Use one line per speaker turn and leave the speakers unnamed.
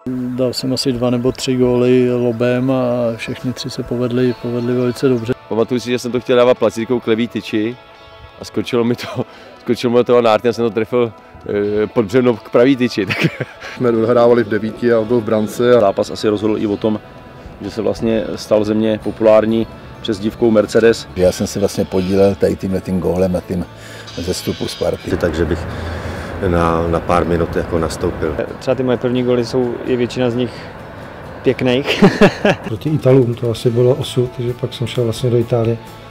Dal jsem asi 2 nebo 3 góly lobem a všechny 3 se povedly velice dobře.
Pamatuju si, že jsem to chtěl dávat placítkou k levý tyči a skočilo mi to nártně, já jsem to trefil pod břevno k pravý tyči. Tak.
Jsme dohrávali v 9 a on byl v brance. A
zápas asi rozhodl i o tom, že se vlastně stal ze mě populární přezdívkou Mercedes.
Já jsem se vlastně podílel tady tím gólem a tím zestupu Sparty.
Takže bych na pár minut jako nastoupil.
Třeba ty moje první góly je většina z nich pěkných.
Proti Italům to asi bylo osud, takže pak jsem šel vlastně do Itálie.